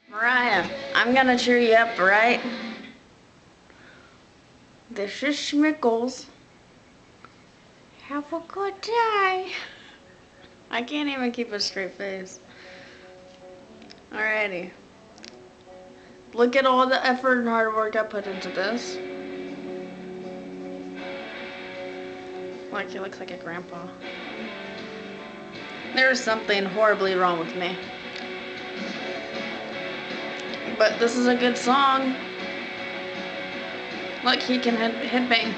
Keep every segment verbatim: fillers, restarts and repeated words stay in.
Mariah, I'm gonna cheer you up, right? This is Schnickles. Have a good day. I can't even keep a straight face. Alrighty. Look at all the effort and hard work I put into this. Like, he looks like a grandpa. There's something horribly wrong with me. But this is a good song. Look, he can head headbang.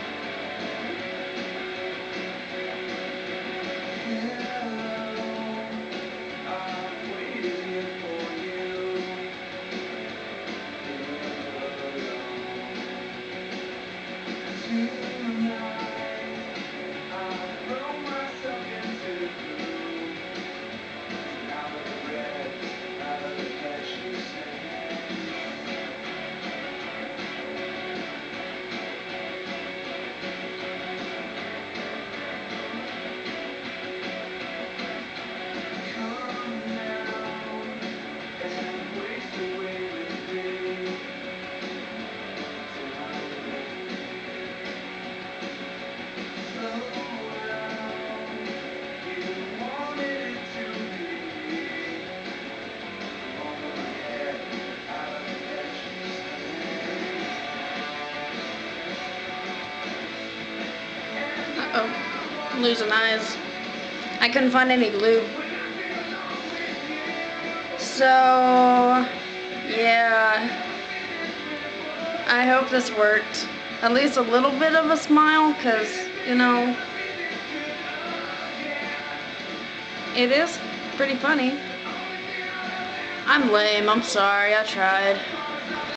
Uh-oh, I'm losing eyes. I couldn't find any glue. So, yeah. I hope this worked. At least a little bit of a smile, because, you know, it is pretty funny. I'm lame, I'm sorry, I tried.